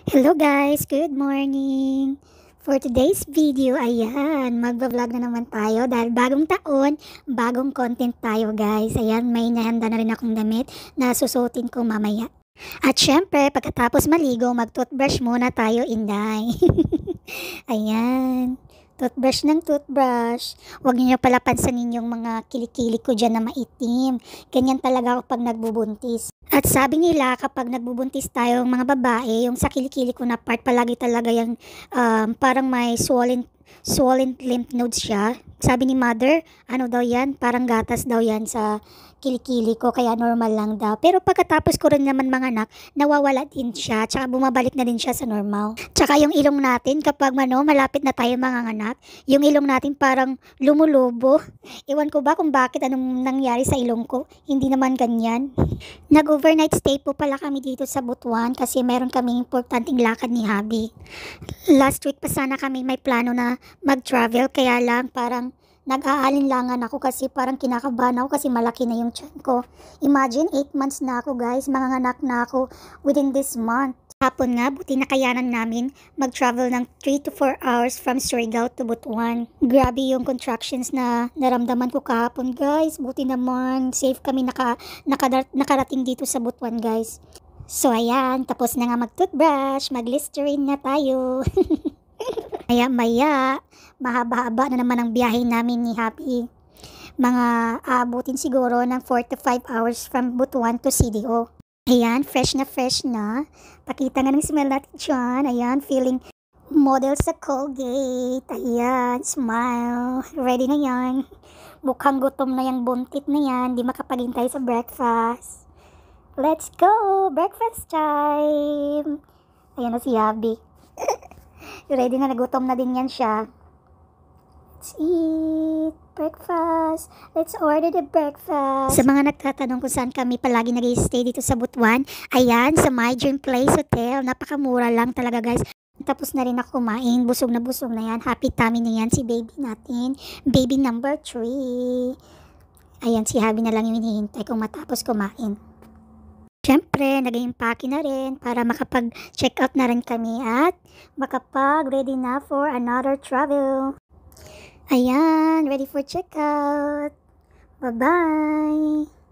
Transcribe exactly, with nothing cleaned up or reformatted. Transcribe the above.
Hello guys, good morning! For today's video, ayan, magbablog na naman tayo dahil bagong taon, bagong content tayo guys. Ayan, may nahanda na rin akong damit na susuotin ko mamaya. At syempre, pagkatapos maligo, mag-toothbrush muna tayo, inday. Ayan, toothbrush ng toothbrush. Huwag niyo pala pansanin yung mga kilikili ko dyan na maitim. Ganyan talaga ako pag nagbubuntis. At sabi nila kapag nagbubuntis tayong mga babae, yung sa kilikili ko na part palagi talaga yung um, parang may swollen, swollen lymph nodes siya. Sabi ni mother, ano daw yan? Parang gatas daw yan sa kilikili ko, kaya normal lang daw. Pero pagkatapos ko rin naman mga anak, nawawala din siya, tsaka bumabalik na din siya sa normal. Tsaka yung ilong natin, kapag ano, malapit na tayo mga anak, yung ilong natin parang lumulubo. Iwan ko ba kung bakit anong nangyari sa ilong ko? Hindi naman ganyan. Nag-overnight stay po pala kami dito sa Butuan kasi meron kaming importanteng lakad ni Habi. Last week pa sana kami may plano na mag-travel, kaya lang parang nag-aalinlangan ako kasi parang kinakabahan ako kasi malaki na yung tiyan ko. Imagine, eight months na ako guys, manganganak na ako within this month. Hapon nga, buti nakayanan namin mag-travel ng three to four hours from Surigao to Butuan. Grabe yung contractions na naramdaman ko kahapon guys. Buti naman, safe kami naka, naka, nakarating dito sa Butuan guys. So ayan, tapos na nga mag-toothbrush, mag-listerine na tayo. Maya maya, mahaba-haba na naman ang biyahe namin ni Happy. Mga aabutin siguro ng four to five hours from Butuan to C D O. Ayan, fresh na fresh na. Pakita nga ng smell natin dyan. Ayan, feeling model sa Colgate. Ayan, smile. Ready na yan. Mukhang gutom na yung buntit na yan. Di makapaghintay sa breakfast. Let's go! Breakfast time! Ayan na si Habi. Ready na, nagutom na din yan siya. Let's eat breakfast. Let's order the breakfast. Sa mga nagtatanong kung saan kami palagi nag-stay dito sa Butuan, ayan, sa My Dream Place Hotel. Napakamura lang talaga guys. Tapos na rin ako kumain. Busog na busog na yan. Happy tummy na yan si baby natin. Baby number three. Ayan, si Habi na lang yung hinihintay kung matapos kumain. Siyempre, nag-impake na rin para makapag-check out na rin kami at makapag-ready na for another travel. Ayan, ready for check out. Bye-bye!